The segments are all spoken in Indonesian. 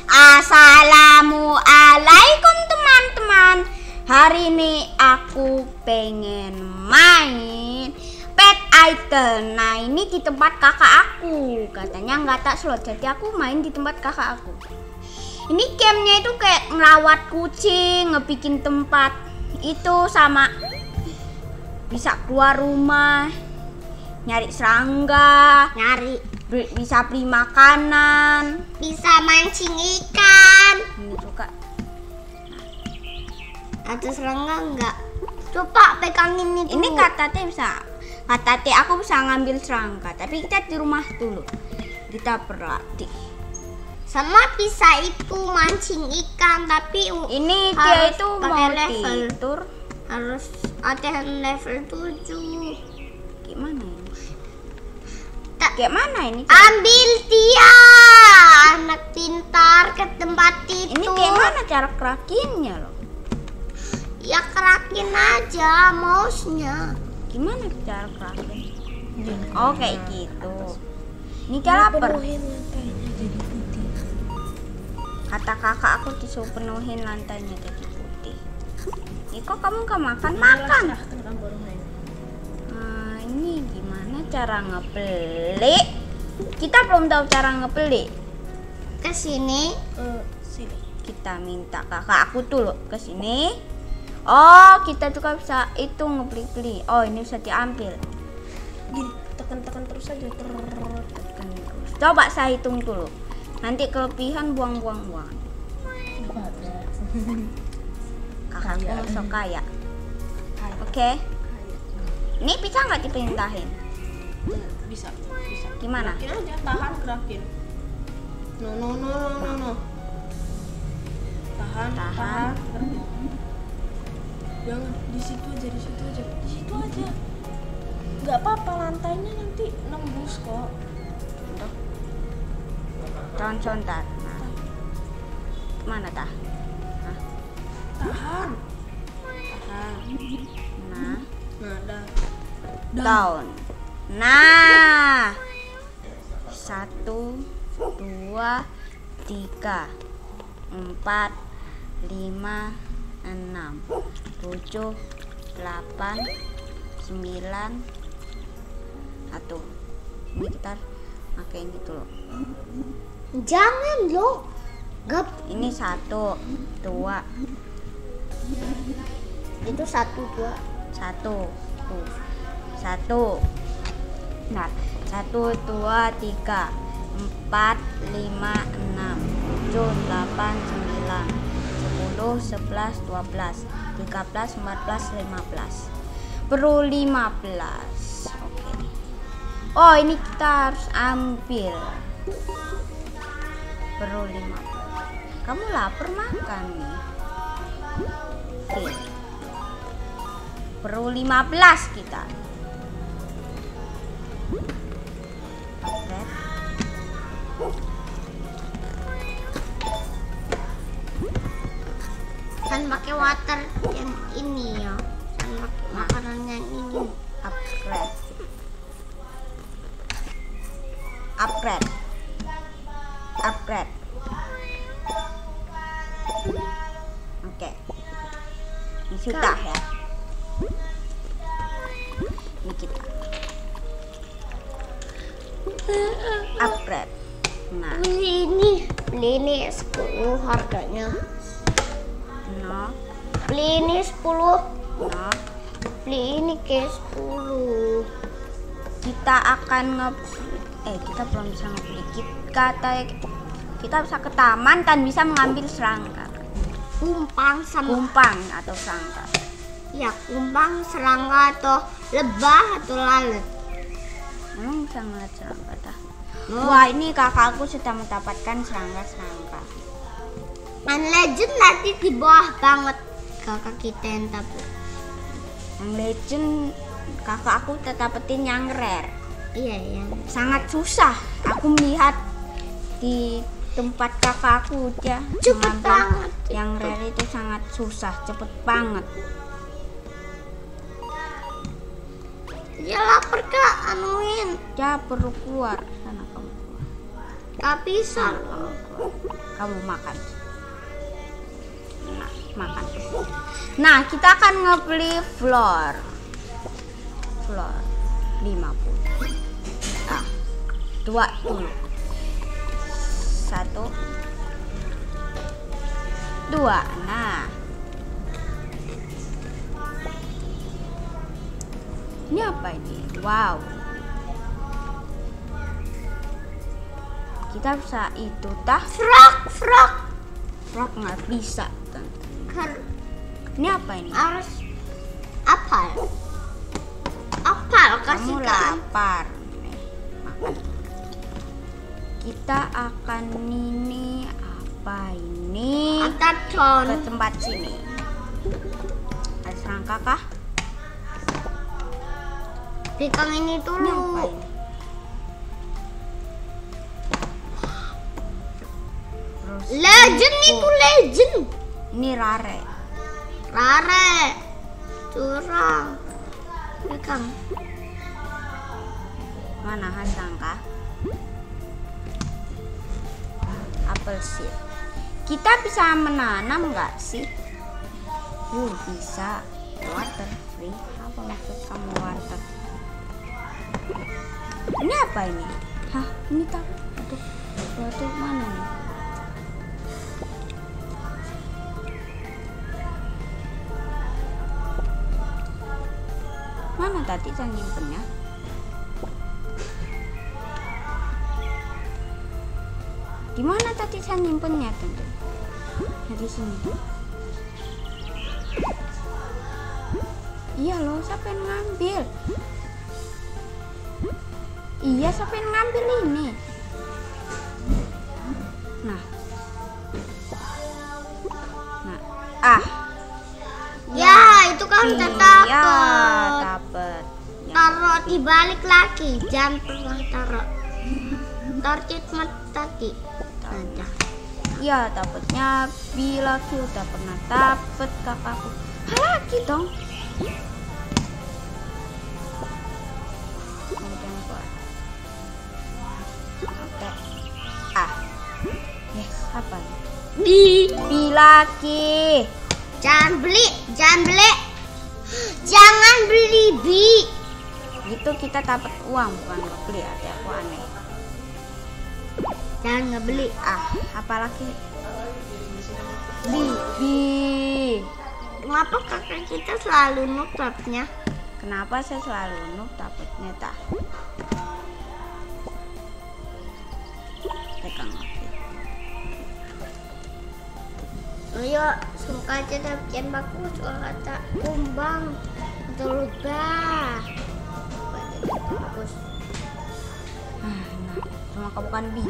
Assalamualaikum teman-teman. Hari ini aku pengen main pet item. Nah ini di tempat kakak aku. Katanya nggak tak slot, jadi aku main di tempat kakak aku. Ini gamenya itu kayak ngerawat kucing, ngebikin tempat itu sama bisa keluar rumah, nyari serangga, bisa beli makanan, bisa mancing ikan. ini juga Ada serangga enggak? Coba pegangin itu. ini kata T aku bisa ngambil serangga, tapi kita di rumah dulu, kita berlatih. Sama bisa itu mancing ikan, tapi Ini dia harus itu pakai mau level. tidur. harus ada level 7. Gimana ini? Tak. Gimana ini? Ambil dia, anak pintar, ke tempat itu. Ini gimana cara kerakinnya loh? Ya kerakin aja mouse-nya. Gimana cara kerakin? Oh kayak gitu. Ini dia lapar. Kata kakak aku disuruh penuhin lantainya jadi putih. Ini kok kamu gak makan? Nah, ini gimana cara ngebeli? Kita belum tahu cara ngebeli. Ke sini. Sini. Kita minta kakak aku dulu ke sini. Oh, kita juga bisa itu ngebeli-beli. Oh, ini bisa diambil. Gini, tekan-tekan terus aja. Tekan terus. Coba saya hitung dulu. Nanti kelebihan buang-buang. Kakakku masuk kaya. Oke. Ini bisa nggak dipindahin? Bisa. Gimana? Gerakin aja, tahan gerakin. No. Tahan. Gerakin. Jangan di situ aja. Nggak apa-apa, lantainya nanti nembus kok. Contar. Nah. Mana tah? Nah. Tahan. Nah. Dah. Down. Nah. 1, 2, 3, 4, 5, 6, 7, 8, 9. Atuh. Ini kita pakai ini dulu. Jangan loh. Gap. Ini 1, 2. Itu 1, 2. 1 tuh 1. Nah 1, 2, 3, 4, 5, 6, 7, 8, 9, 10, 11, 12, 13, 14, 15. Perlu 15. Oke. Oh ini kita harus ambil. Perlu 15. Kamu lapar makan nih. Oke. Perlu 15 kita. Red. Kan pakai water yang ini ya. Kan pakai makanan yang ini. Upgrade. Oke. Ini sudah ya. Ini kita upgrade. Nah, Beli ini 10 harganya. no, Beli ini 10. no. Beli ini ke 10. Kita akan kita belum bisa ngebeli. Kita bisa ke taman dan bisa mengambil serangga. Kumpang sama Kumpang atau serangga. ya kumpang, serangga atau lebah atau lalat. Emang bisa ngeliat serangga dah. Wah ini kakakku sudah mendapatkan serangga. Main legend nanti di bawah banget kakak kita yang dapat. Yang legend kakakku dapetin yang rare. Iya yang Sangat susah. Aku melihat di tempat kakakku dia cepet mengambil banget. yang rare itu sangat susah, cepet banget. Dia lapar kak, anuin. Dia perlu keluar sana kamu keluar. Gak bisa. Kamu keluar. kamu makan. Nah, makan. Nah, kita akan ngebeli floor 50. Ah, 2 dulu. 1 2. Nah, ini apa ini? Wow, kita bisa itu tah? Frog nggak bisa, Tante. Ini apa ini? Harus apal kasih Kamu kan. lapar. Nih, makan. Kita akan ini apa ini? Angkat con. Ke tempat sini. Ada serangka kah? Pegang ini Ini dulu. apa ini? Terus Legend itu legend. ini rare. Curang. Pegang. Mana serangka? Apel seed. Kita bisa menanam nggak sih? Bisa. Water free. Apa maksud kamu water? Ini apa ini? Hah, ini tak. Aduh, mana nih? Mana tadi saya nyimpennya? Di mana tadi saya nyimpennya, Tante? Di sini. Iya loh, siapa yang ngambil? Iya, siapa yang ngambil ini? Nah. Ya, itu kan udah Iya, dapet. dapet. Taruh dibalik lagi, jangan pernah taruh. Target tadi. Ada. Ya, dapetnya bila udah pernah dapet kakakku. Lagi dong. Oke. Yes, apa nih? Bilaki. Jangan beli. Jangan beli bi. Itu kita dapat uang, bukan beli. Ada aku aneh. Jangan ngebeli. Apalagi Bi. Kenapa kakak kita selalu noob dapetnya? kenapa saya selalu noob dapetnya tah? Pegang lagi. Ayo, suka aja dapetin bagus. Kalau kata kumbang, berubah. Bagus. Nah, cuma kamu kan bi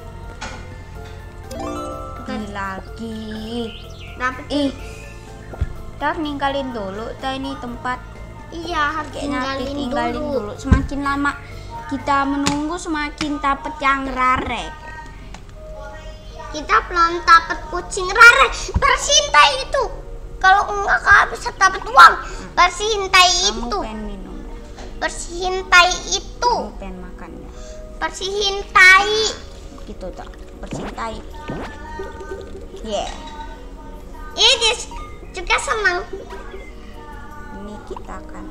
lagi. Dapet. Kita ninggalin dulu ini tempat. Iya, harus Kayaknya tinggalin tinggalin dulu. dulu. Semakin lama kita menunggu, semakin dapet yang rare. Kita belum dapet kucing rare. Bersintai itu. Kalau enggak kak bisa dapet uang. Bersintai Kamu itu. pengen minum ya? Bersintai itu. Kamu pengen makan ya? Bersintai. Gitu tak? Bersintai. Yeah. Ini juga senang. Ini kita akan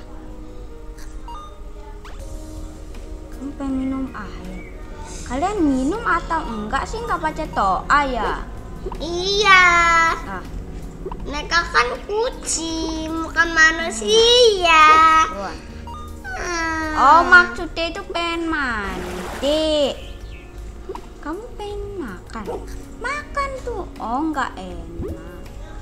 kamu pengen minum air. Kalian minum atau enggak sih? Enggak baca doa ya? Iya. Nah, Mereka kan kucing, bukan manusia. buan. Oh, maksudnya itu pengen mandi. Kamu pengen makan? Makan tuh. Oh, enggak enak.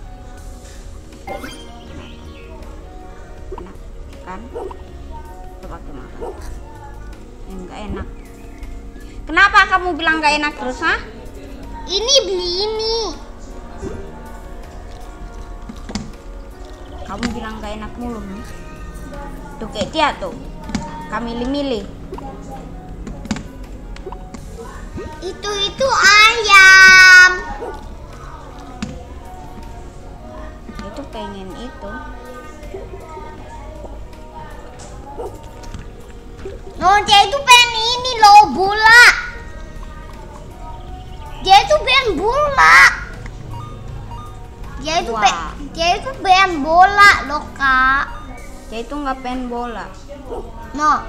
Enak kan? Coba kita makan. Enggak enak. Kenapa kamu bilang enggak enak terus, ha? Ini beli ini. Kamu bilang enggak enak mulu nih. Tuh kayak dia tuh. Kami milih-milih. Itu ayam. Itu pengen itu. Oh, dia itu pengen ini loh, bola. Dia itu pengen main bola. Dia itu Wah. dia itu main bola loh kak. Dia itu nggak pengen bola. No.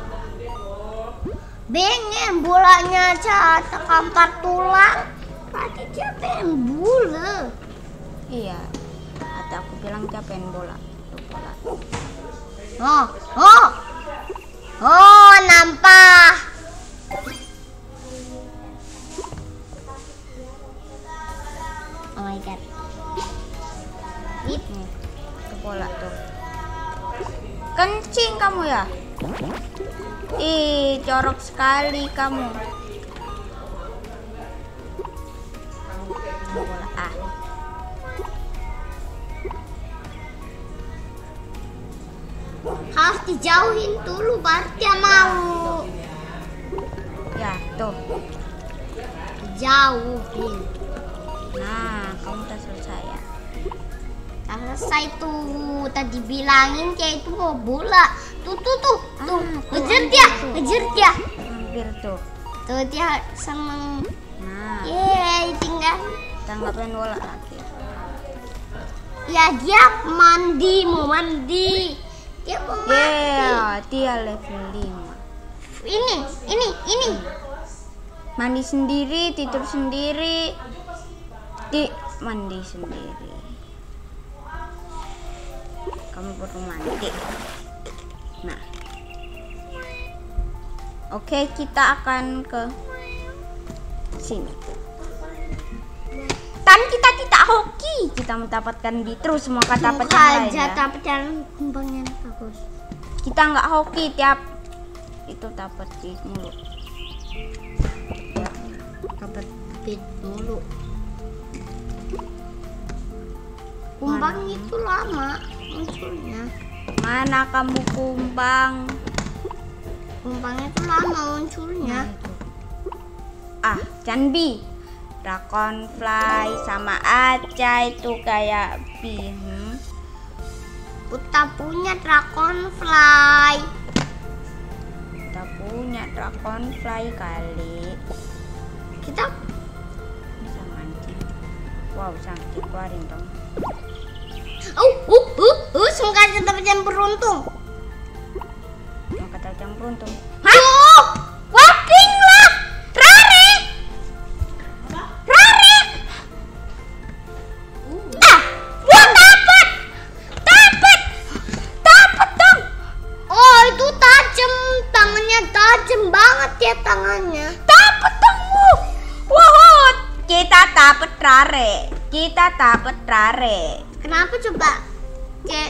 Pengen bolanya aja terkampar tulang. Berarti dia pengen bola. Iya. Atau aku bilang dia pengen bola. Tuh, bola. Oh, nampak. Oh my god. Nih, ke bola tuh. Kencing kamu ya? Ih, jorok sekali kamu. Bola ah. Harus dijauhin dulu baru dia mau. Ya, tuh. Jauhin. Nah, kamu udah selesai ya. Udah selesai tuh. Tadi bilangin dia itu mau bola. Tuh. tuh, Ngejar dia, ngejar dia. Hampir tuh. Tuh dia seneng. Nah, Yeay, tinggal. kita nggak pengen bola lagi. Ya dia mau mandi. Dia mau mandi. Yeah, dia level 5. Ini. Mandi sendiri, tidur sendiri. Mandi sendiri. Kamu perlu mandi. Nah. Oke, kita akan ke sini. Tan kita tidak hoki. Kita mendapatkan di terus semua kata Muka pecah lain aja ya. tapi jangan kembangnya bagus. Kita nggak hoki tiap itu dapat di mulut. Ya, dapat Bit mulu. Kumbang itu lama munculnya. mana kamu kumbang? Kumbangnya itu lama munculnya. Ah, Canbi, Dragonfly sama Aca itu kayak bin. Kita punya Dragonfly. Kita punya Dragonfly kali. Kita Bisa mancing. Wow, sakit keluarin dong. Semoga tetap yang beruntung. Mau kata yang beruntung. Hah? Walking lah, Rare. Gua dapat dong. Oh, itu tajam. Tangannya tajam banget ya tangannya. Dapat dong. Wow, kita dapat Rare. Kenapa coba? Kayak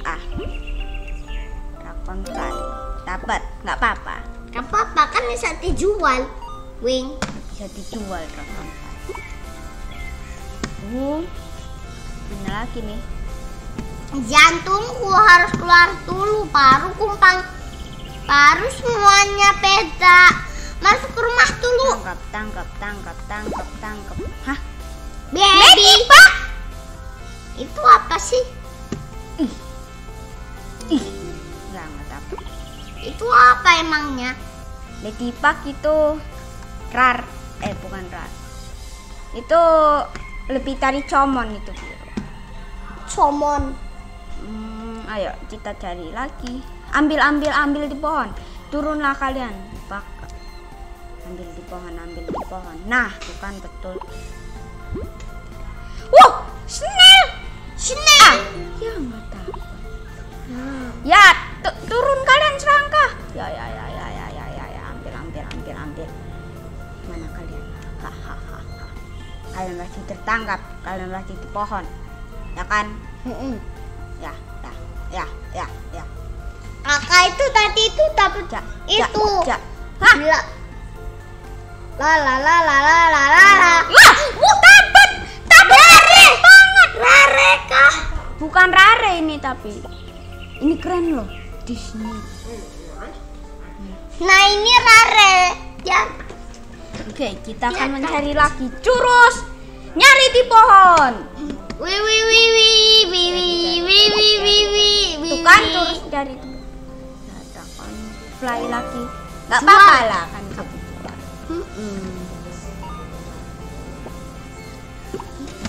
Dragonfly dapat, nggak apa-apa. gak apa-apa kan bisa dijual. Wing. Bisa dijual Dragonfly. Mana lagi nih? Jantungku harus keluar dulu baru kumpang. Baru semuanya beda. Masuk ke rumah dulu. Tangkap. Hah? Baby. Pak? Itu apa sih? Nggak dapat. Itu apa emangnya? Ladybug itu bukan rar. Itu lebih dari comon itu. Somon. Ayo kita cari lagi. Ambil di pohon. Turunlah kalian. Pak. Ambil di pohon. Nah, bukan betul. Wow, snail. Ya nggak dapat. Ya, turun kalian serangga. Ya. Ambil. Mana kalian? Hahaha. Kalian masih tertangkap. Kalian masih di pohon. Ya kan? Ya. Kakak itu tadi itu dapat itu. Hah? La. Dapat rare banget. Rare kah? Bukan rare ini tapi ini keren loh. Disney. Nah ini rare. Ya. Oke, kita akan mencari lagi. Curus. Nyari di pohon. Tuh kan terus dari itu. Fly lagi. Gak apa-apa lah kan.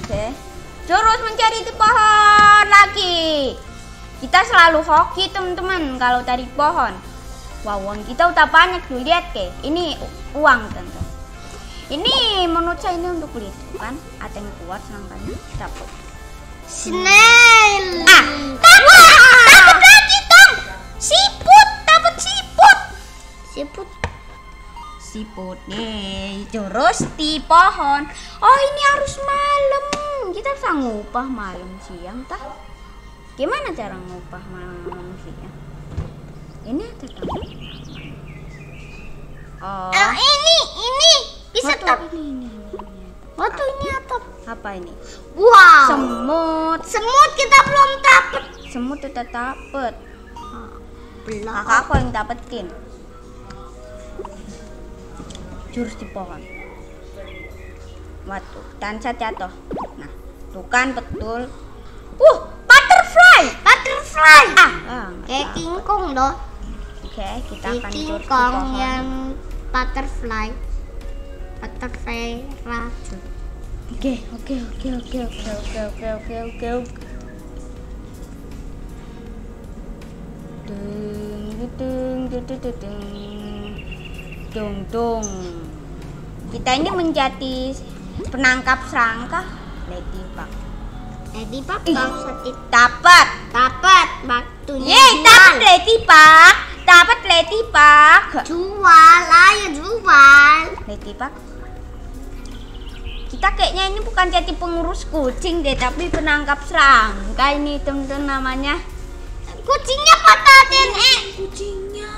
Oke. Terus mencari di pohon lagi. Kita selalu hoki teman-teman kalau cari pohon. Wow, uang kita udah banyak tuh, lihat ke. Ini uang teman-teman. Ini menurut saya ini untuk beli kan? Ada yang kuat selangkahnya. Dapat. Snail. Dapat lagi dong. Siput, dapat siput. Siput nih. Terus di pohon. Oh, ini harus malam. Kita bisa ngupah malam siang tah. Gimana cara ngupah malam siang? Ini ada tamu. Oh. Ini bisa tak? Ini. Waktu ini atap. Apa ini? Wow. Semut Kita belum dapat. Semut udah dapet. Belum. Kakak aku yang dapetin. Jurus di pohon. Waduh, dan saya jatuh. Nah, tuh kan betul. Butterfly. Kayak King Kong loh. Oke, kita akan King jurus di Kong pohon. yang butterfly racun. Oke. Dung. Kita ini menjadi penangkap serangga. Ladybug. Bang setit Dapat. waktunya. Yeay, dapat ladybug. Jual. Ladybug. Kita kayaknya ini bukan jadi pengurus kucing deh, tapi penangkap serangga ini teman-teman namanya. Kucingnya patah DNA. Kucingnya.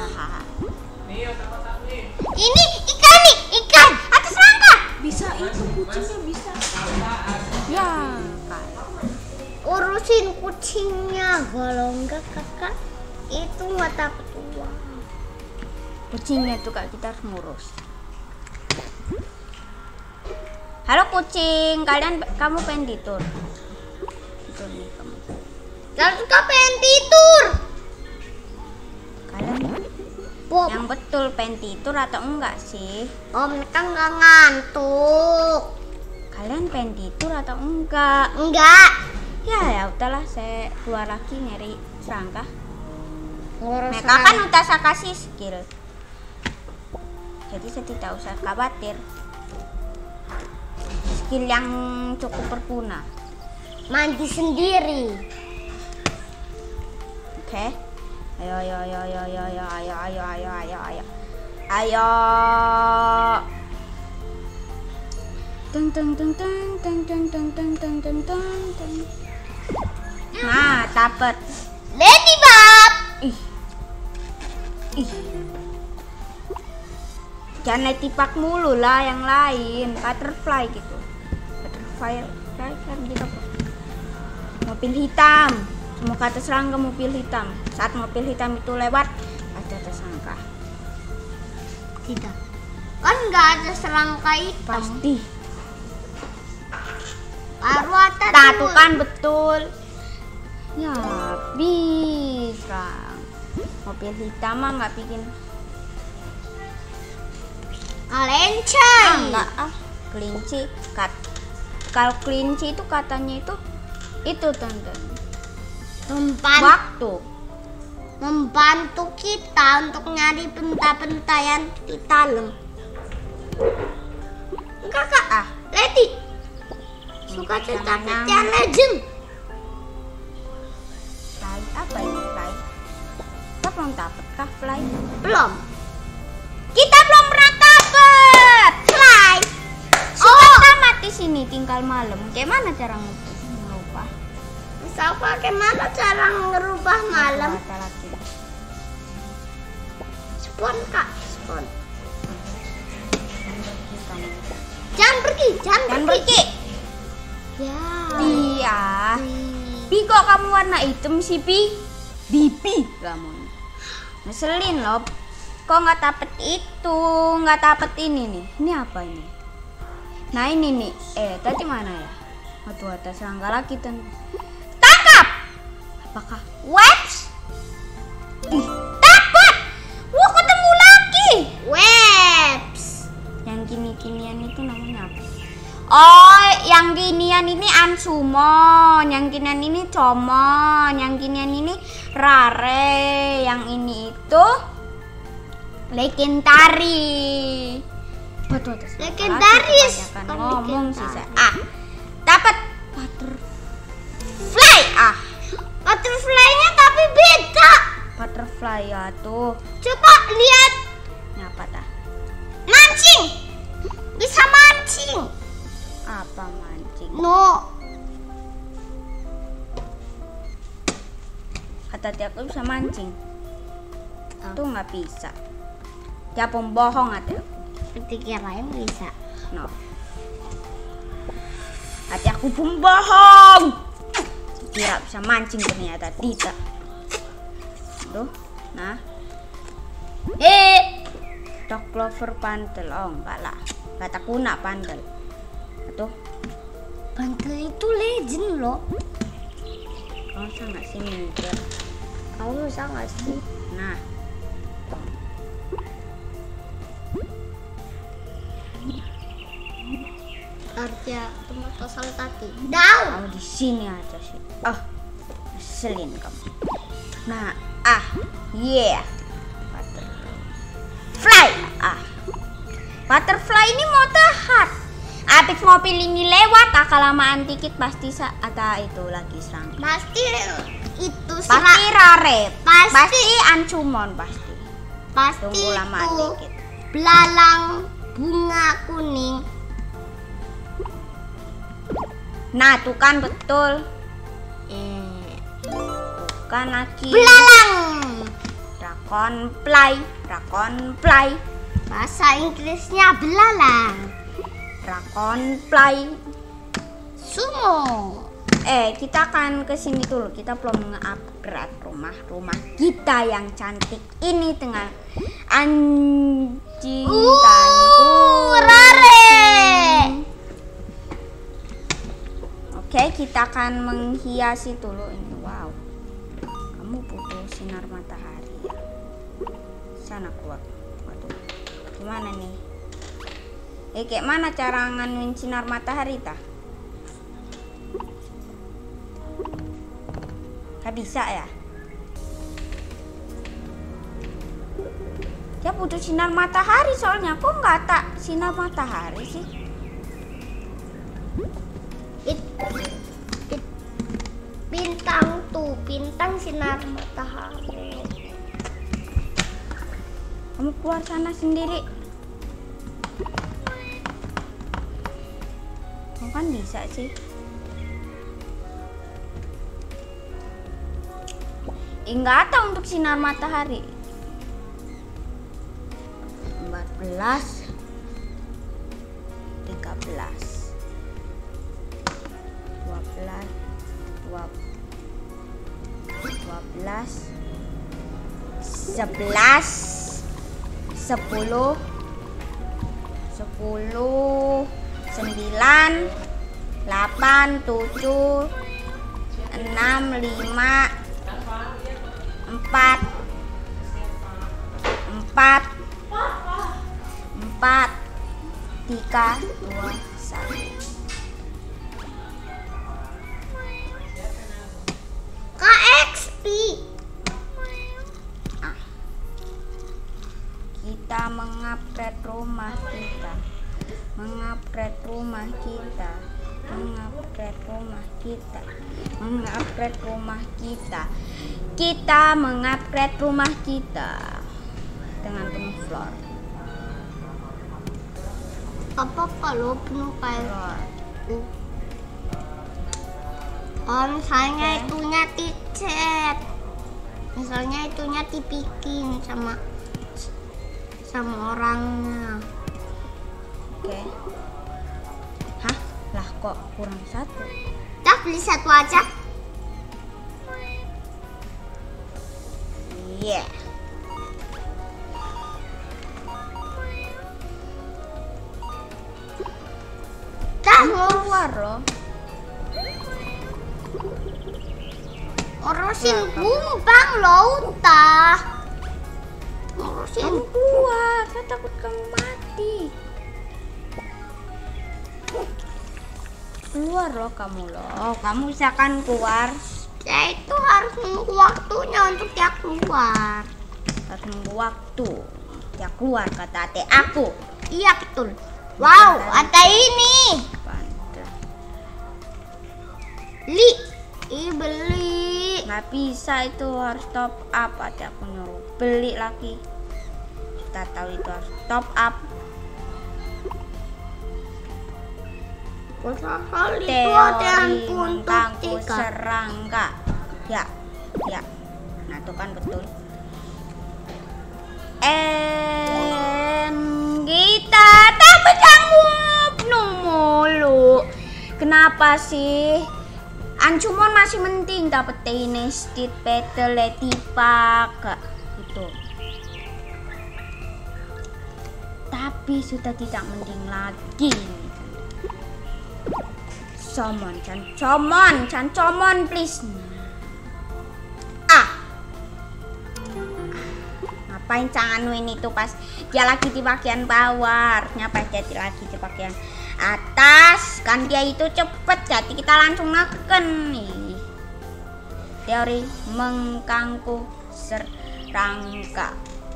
Ini ikan. Ada serangga. Bisa itu kucingnya bisa. Ya, kan. Urusin kucingnya. Kalau enggak kakak itu nggak dapat uang. Kucingnya tuh kak, kita harus ngurus. Halo kucing, kamu pengen tidur? Tidur nih kamu. Jangan suka pengen tidur. Kalian Bob. yang betul pengen tidur atau enggak sih? Mereka nggak ngantuk. Kalian pengen tidur atau enggak? Enggak. Ya udahlah, saya keluar lagi nyari serangga. Ngurus Mereka kan udah saya kasih skill, jadi saya tidak usah khawatir. Skill yang cukup berguna. mandi sendiri. Oke. Ayo. Nah, dapet. Ladybug. Ih. Jangan ladybug mulu lah, yang lain. Butterfly gitu. Butterfly kan gitu. Mobil hitam. Semua kata serangga mobil hitam. Saat mobil hitam itu lewat, ada tersangka. Tidak. Kan nggak ada serangga hitam. Pasti. Baru ada Nah, tuh. tuh kan betul. Ya, bisa. Mobil hitam mah nggak bikin. Lencai. Enggak kelinci. Kalau kelinci itu katanya itu tante. Membantu kita untuk nyari benda-benda yang di dalam. Kakak, Lady suka cerita yang legend. Fly apa ini fly? Kita belum dapet kah fly? Belum. Kita belum pernah dapet fly. Sudah tamat di sini, tinggal malam. Gimana cara ngerubah? Misal bagaimana cara ngerubah malam? Ada lagi. Spawn kak, spawn. Jangan pergi. Dan pergi. Ya. Iya. Bi, kok kamu warna hitam sih, Bi? Bibi kamu. Ngeselin loh. Kok nggak dapet itu, nggak dapet ini nih. Ini apa ini? Nah ini nih. Tadi mana ya? Aduh, ada serangga lagi tuh. Tangkap. Apakah webs? Dapat. Wah, ketemu lagi. Webs. Yang gini-ginian itu namanya apa? Oh, yang ginian ini Ansumon, yang ginian ini Comon, yang ginian ini Rare, yang ini itu Legendary. Betul, Legendaris. kan ngomong sih saya. Dapat butterfly. Butterfly-nya tapi beda. Butterfly ya tuh. Coba lihat. Apa dah? Mancing. Bisa mancing. Apa mancing? No. Kata aku bisa mancing. Tuh nggak bisa. Dia pembohong hati aku. Kirain bisa. No. Hati aku pembohong. Kira bisa mancing ternyata tidak. Tuh, nah. Dog clover pantel. Oh enggak lah. Kata kuna pantel. Tuh. Pantel itu legend loh. Kamu sangat sih mikir. Kamu bisa nggak sih? Nah. Arja tomato saltati. Daun. Kamu di sini aja sih. Ngeselin kamu. Nah, yeah. Butterfly. Butterfly ini mau tahan. Abis mobil ini lewat, kelamaan dikit pasti ada itu lagi serang. Pasti itu Pasti Rare. Pasti Ansumon pasti. Tunggu lama itu dikit. belalang bunga kuning. Nah, tuh kan betul. Bukan lagi. Belalang. Dragonfly. Bahasa Inggrisnya belalang. Dragonfly. Sumo. Kita akan ke sini dulu. Kita belum nge-upgrade rumah kita yang cantik ini dengan anjing taniku. Rare. Oke, kita akan menghiasi dulu ini. Wow. Kamu butuh sinar matahari ya. Sana keluar. Waduh. Gimana nih? Kayak mana cara nganuin sinar matahari tah? Gak bisa ya? Dia butuh sinar matahari soalnya. Kok nggak tak sinar matahari sih? Bintang tuh, bintang sinar matahari. Kamu keluar sana sendiri. Kamu kan bisa sih. Enggak ada untuk sinar matahari. 14 13 12 11 10 9 8 7 6 5 4 3 2 1. KXP. Kita mengupgrade rumah kita. Mengupgrade rumah kita. Mengupgrade rumah kita. Mengupgrade rumah kita. Kita mengupgrade rumah kita dengan penuh floor. Apa kalau penuh kayak misalnya itunya dicat, misalnya itunya dibikin sama orangnya. Oke. Hah? Lah kok kurang satu? Dah beli satu aja. Iya. Dah Keluar loh. urusin bumbang loh tah. Urusin Kamu keluar, saya takut kamu mati. keluar loh kamu loh. Kamu misalkan keluar. Ya itu harus nunggu waktunya untuk dia keluar. Harus nunggu waktu. Dia keluar kata ate aku. Iya betul. Wow, ada ini. Pantes. Beli. Nggak bisa, itu harus top up. Ate aku nyuruh beli lagi. Kita tahu itu harus top up. Kali itu ada Teori yang mengganggu untuk 3. serangga. Ya. Nah itu kan betul. Kita tak berjanggup mulu. Kenapa sih? Ancumon masih penting dapat nested petel letipak gitu. Tapi sudah tidak mending lagi. Comon please. Ngapain canganuin itu pas dia lagi di bagian bawah, nyapa jadi lagi di bagian atas kan, dia itu cepet jadi kita langsung neken nih. Teori mengganggu serangga.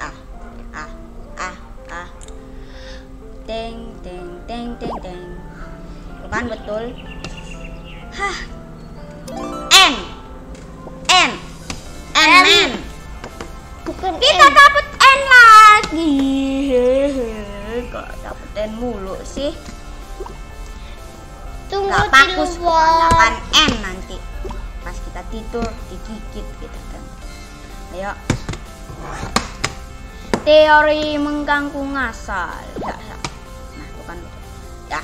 Deng kan betul. N Bukan kita dapat N lagi. Kok dapat N mulu sih? Tunggu Gak di bagus luar. kebanyakan N nanti pas kita tidur digigit gitu kan. Ayo. Teori mengganggu ngasal. Nah itu kan betul. Ya.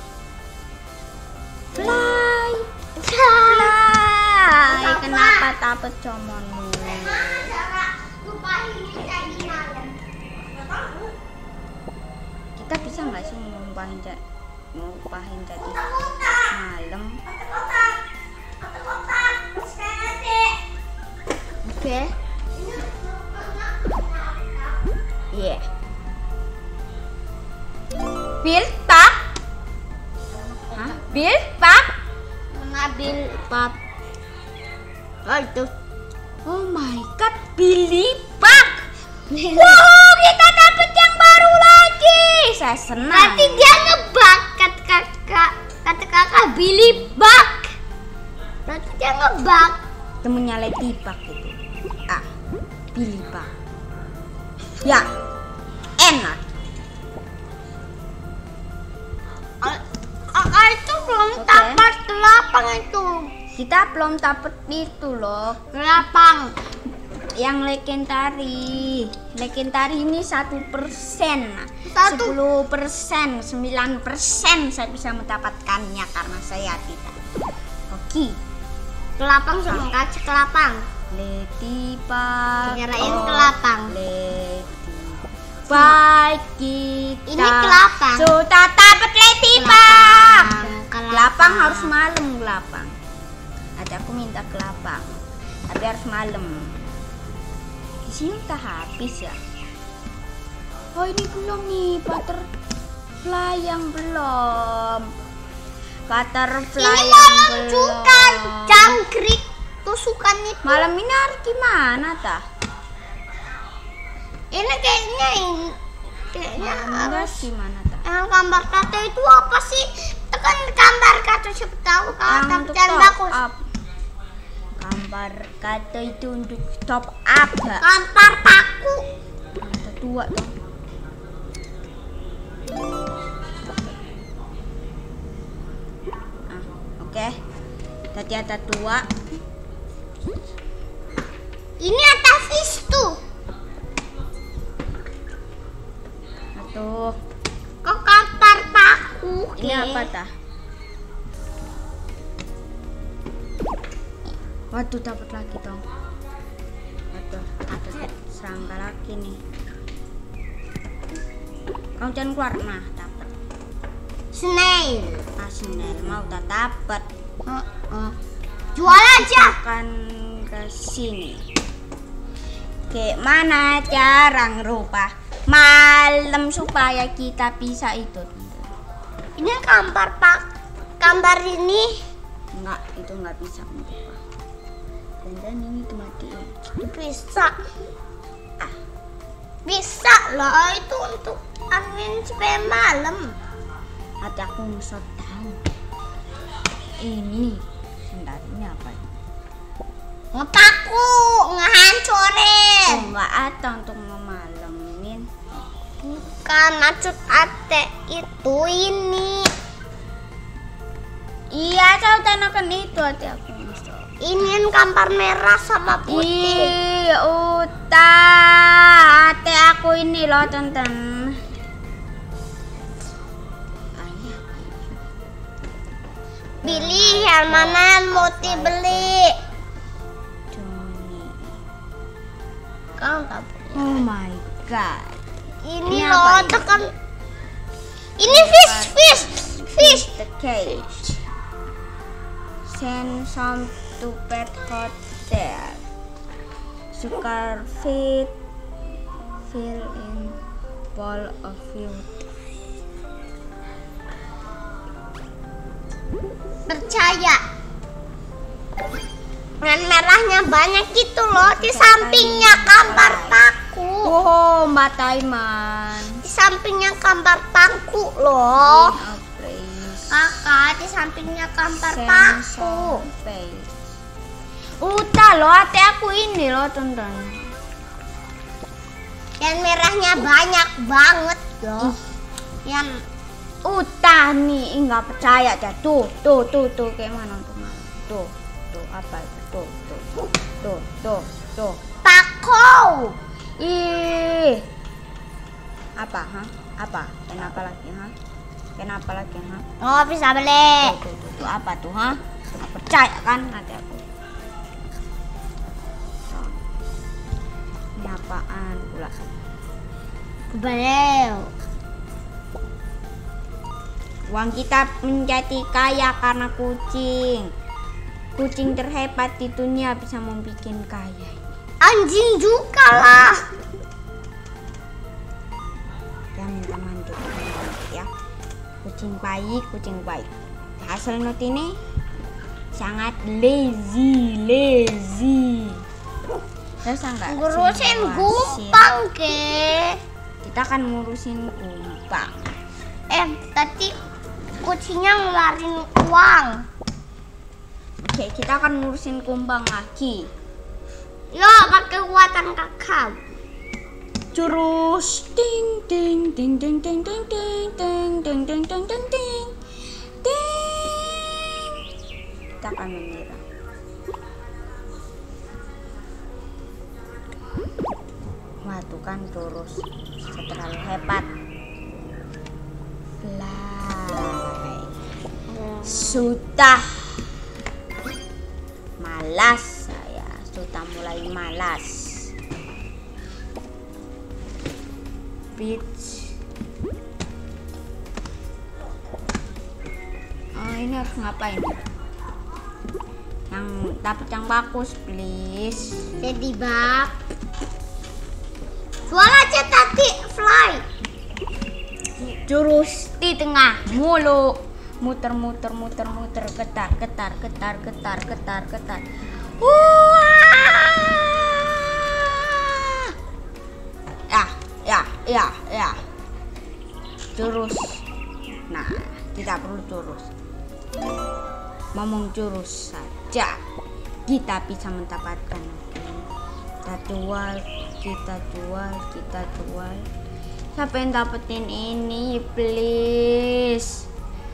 Fly. Kenapa dapat comonmu? Kita bisa nggak sih ngupahin jadi malam? Oke. Iya. Build pak? Hah? Build pak? Mengambil pap. Oh itu. Oh my god, Billy Bug. Wow, kita dapat yang baru lagi. Saya senang. Nanti dia ngebug kata kakak Billy Bug. Nanti dia ngebug. Temunya Lady Bug itu. Billy Bug. Ya, enak. Kakak itu belum Oke. dapat lapang itu. Kita belum dapat itu loh. Lapang. Yang legendary ini 1%, 10%, 9% saya bisa mendapatkannya karena saya tidak hoki. Kelapang sama kaca kelapang. Lady Bug. Kirain kelapang. Lady Bug kita. Ini kelapang. Sudah dapat Lady Bug. Kelapang harus malam kelapang. Ada aku minta kelapang, tapi harus malam. Di sini udah habis ya. Oh ini belum nih, butterfly yang belum. Butterfly Ini yang malam belum. juga jangkrik tusukan itu. Malam ini harus gimana tah? Ini kayaknya Malam harus gimana tah? yang gambar kata itu apa sih? Tekan gambar kata siapa tahu kalau Yang dapat untuk yang top bagus. up. Gambar kata itu untuk top up gak? Gambar paku. Ada 2 dong. Oke. Tadi ada 2. Ini ada fish tuh. Aduh, Kok gambar paku? ini apa tah? Waduh, dapat lagi dong. Waduh, ada serangga lagi nih. Kamu jangan keluar, nah dapat. Snail. Snail mau tak dapat. Jual aja. Akan ke sini. Gimana cara ngerubah malam supaya kita bisa itu? Ini gambar gambar ini? Enggak, itu nggak bisa membuka. Dan ini dimatiin. Bisa. Bisa lah, itu untuk angin supaya malam. Hati aku ngesot tahu. Ini sebentar, ini apa? Ngepaku, ngehancurin. Oh, nggak ada untuk ngemalemin. Bukan maksud ate itu ini. Iya, saya tanakan itu hati aku ngesot. Ini gambar merah sama putih. Ih, Uta, hati aku ini loh tonton. Pilih yang mana mau dibeli. Joni. Kau tak punya. Oh my god. Ini Ini loh, apa ini? tekan. Ini fish. The cage. Send some to pet hotel. Sugar feed. Fill in bowl of fruit. Percaya. Yang merahnya banyak gitu loh, di sampingnya gambar paku. Oh, Mbak Taiman. Di sampingnya gambar paku loh. A place. Kakak, di sampingnya gambar Send paku. some face. Uta loh, hati aku ini loh tonton. Yang merahnya banyak banget loh. Yang Uta nih, nggak percaya dah. Tuh, kayak mana tuh, tuh apa itu? Tuh. paku. Ih, apa, Apa? Kenapa lagi, Oh, bisa beli. Tuh, apa tuh, Nggak percaya kan, hati aku. Tuh. Ini apaan pula? Beli. Uang kita menjadi kaya karena kucing. Kucing terhebat di dunia bisa membuat kaya. Anjing juga lah. Jangan minta mandu ya. Kucing baik. Hasil not ini sangat lazy. Terus enggak? Ngurusin gumpang ke. Kita akan ngurusin gumpang. Tadi kucingnya ngeluarin uang. Oke, kita akan ngurusin gumpang lagi. Yo, pakai kekuatan kakak. Jurus ting. Kita akan menyerang. Wah, tuh kan jurus terlalu hebat. Fly. Sudah malas saya, sudah mulai malas. Beach. Oh, ini harus ngapain? Yang dapat yang bagus, please. Jadi bak. Jual aja tadi fly. Jurus di tengah mulu, muter, getar. Ya. Jurus. Nah, tidak perlu jurus. Ngomong jurus saja kita bisa mendapatkan. Kita jual. Siapa yang dapetin ini, please.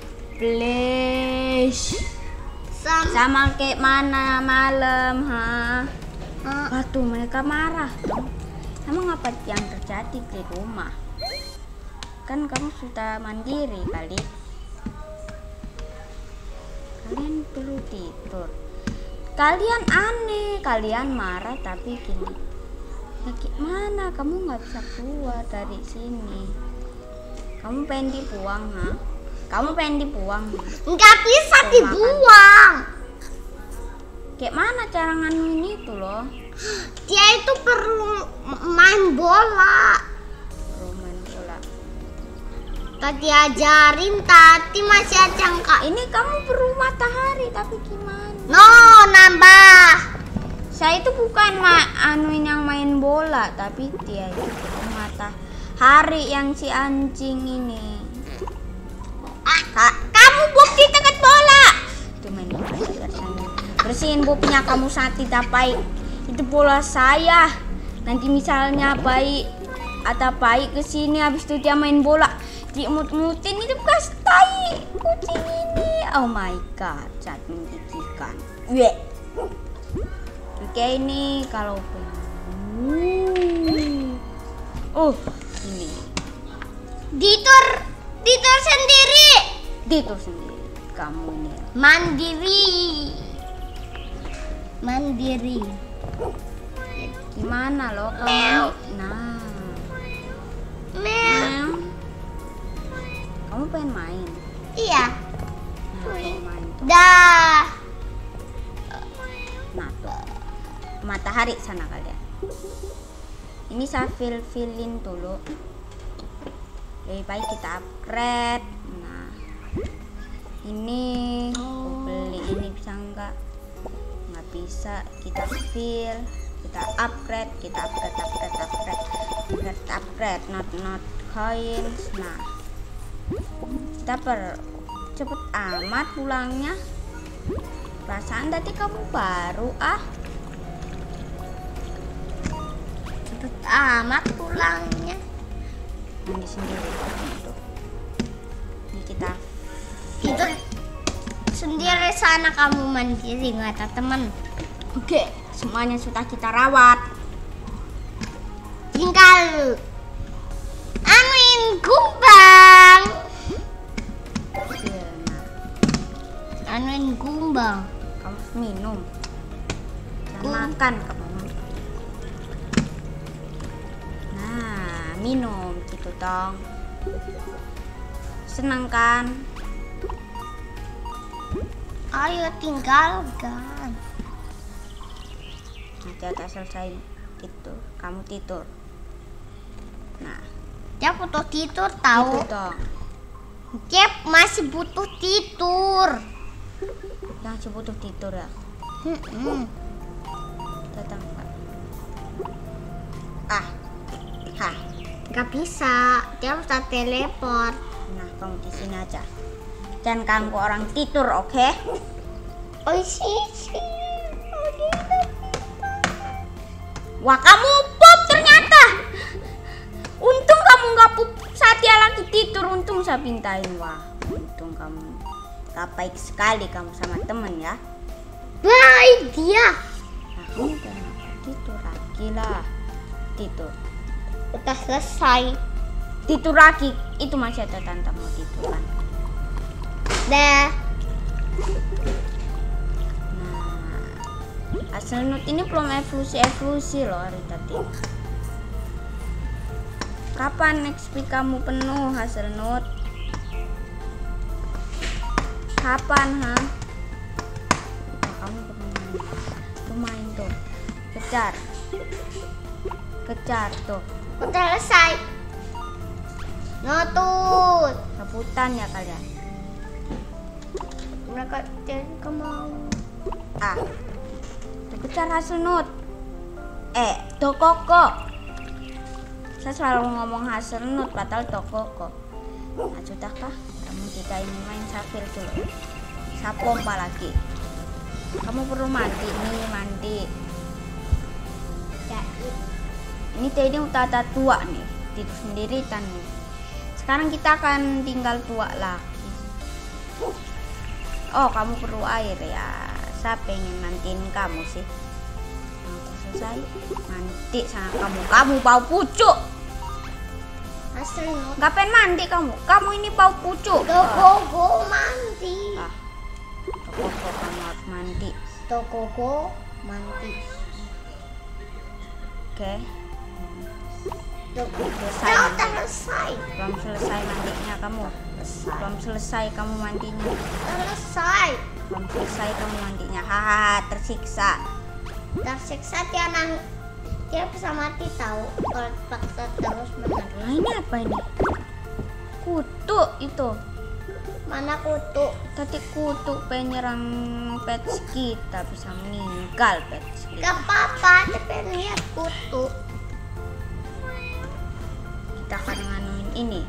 Sama kayak mana malam, Waduh, mereka marah dong. Emang apa yang terjadi di rumah? Kan kamu sudah mandiri kali. Kalian perlu tidur. Kalian aneh, kalian marah tapi gini. Ya gimana, kamu nggak bisa keluar dari sini. Kamu pengen dibuang, Nggak bisa dibuang. Kayak mana cara nganuin itu loh? Dia itu perlu main bola. Tadi ajarin, tadi masih aja enggak. Ini kamu perlu matahari tapi gimana? No, nambah. Saya itu bukan yang main bola, tapi dia itu matahari yang si anjing ini. Kamu Bob di dekat bola. Itu main bola. Bersihin Bobnya kamu saat tidak baik. Itu bola saya. Nanti misalnya baik atau baik ke sini habis itu dia main bola. Diemut-emutin itu bekas tai kucing ini. Oh my god, sangat menjijikan. Oke, ini kalau ini Tidur sendiri. tidur sendiri kamu ini. Mandiri. Gimana loh kamu? Nah, kamu pengen main? Iya. Nah, pengen main tuh. Dah. Nah, tuh. Matahari sana kalian. Ini saya fill-in dulu. Lebih baik kita upgrade. Nah, ini beli ini bisa nggak bisa. Kita fill, kita upgrade, not coins. Nah, kita cepet amat pulangnya. Perasaan tadi kamu baru Cepet amat pulangnya. mandi sendiri tuh. Ini kita Tidur sendiri sana, kamu mandiri, nggak ada teman. oke, semuanya sudah kita rawat. Tinggal anuin gumbang. Iya, nah, Anuin gumbang. kamu harus minum. Jangan makan kamu. Nah, minum gitu dong. Senang kan? Ayo tinggalkan. Nanti ada selesai itu, kamu tidur. Nah, Dia butuh tidur tahu. gitu dong. Dia masih butuh tidur. Yang butuh tidur ya. Datang Pak. Gak bisa. Dia harus teleport. Nah, kamu di sini aja. Jangan ganggu orang tidur, oke? Oh sih. Wah, kamu pup ternyata. Untung kamu nggak pup saat dia lagi tidur. Untung saya pintain. Wah, untung kamu. Gak baik sekali kamu sama temen ya. Baik dia. Nah, kamu kenapa tidur lagi lah. Tidur. Udah selesai. Tidur lagi. Itu masih ada tante mau tidur kan. Dah. Nah, Hazelnut ini belum evolusi loh hari tadi. Kapan XP kamu penuh, Hazelnut? Kapan, ha? Oh, kamu perlu main tuh. Kejar tuh. Udah selesai. Notut. Rebutan ya kalian. Mereka tidak mau. Tuh kejar Hazelnut. Tokoko. Saya selalu ngomong Hazelnut padahal Tokoko. Nah, sudahkah? Kamu tidak ingin main sapil dulu. Saya pompa lagi. Kamu perlu mandi nih, mandi. Ya, Ini tadi udah ada tua nih, tidur sendiri kan nih. Sekarang kita akan tinggal tua lagi. Oh, kamu perlu air ya. Saya pengen mandiin kamu sih. Nanti selesai mandi sama kamu. Kamu bau pucuk. Hazelnut. Nggak pengen mandi kamu. Kamu ini bau pucuk. Tokogo mandi. Tokoko kamu harus mandi. Tokogo mandi. Oke. Selesai. Udah selesai. Belum selesai mandinya kamu. Belum selesai kamu mandinya. Selesai. Belum selesai kamu mandinya. Hahaha, tersiksa. Tersiksa dia bisa mati tahu kalau paksa terus menerus. Nah, ini apa ini? kutu itu. Mana kutu? Tadi kutu penyerang pets kita, bisa meninggal pets kita. Gak apa-apa, tapi lihat kutu. Kita akan nganuin ini.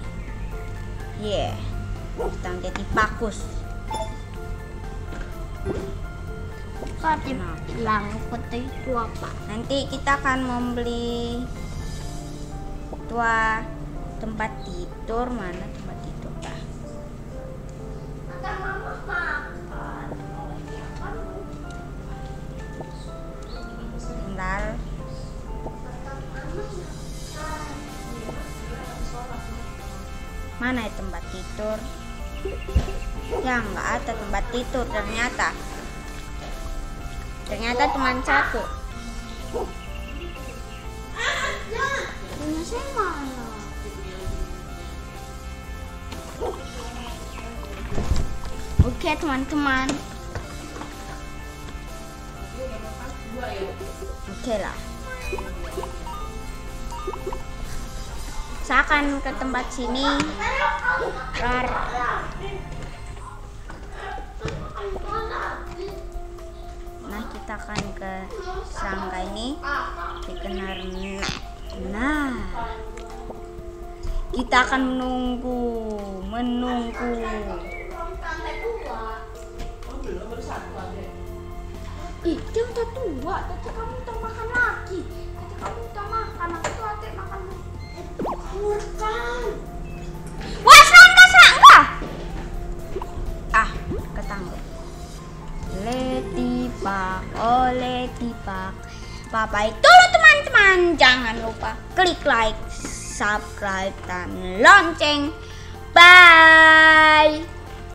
Kita menjadi bagus. Kok dibilang kutu itu apa? Nanti kita akan membeli tua tempat tidur. Mana tempat tidur kah? Makan mama makan. Bentar. Mana ya tempat tidur? Ya nggak ada tempat tidur ternyata. Ternyata cuma satu. Punya saya mana? Oke teman-teman. Oke lah. Saya akan ke tempat sini. Nah, kita akan ke serangga ini. Dikenar. Nah, kita akan menunggu. Ih, dia udah tua. Tadi kamu udah makan lagi. Tadi kamu udah makan. Aku tuh adik makan. Bukan. Wah, serangga. Ketangkep. Letipak, letipak. Bye-bye dulu teman-teman. Jangan lupa klik like, subscribe, dan lonceng. Bye.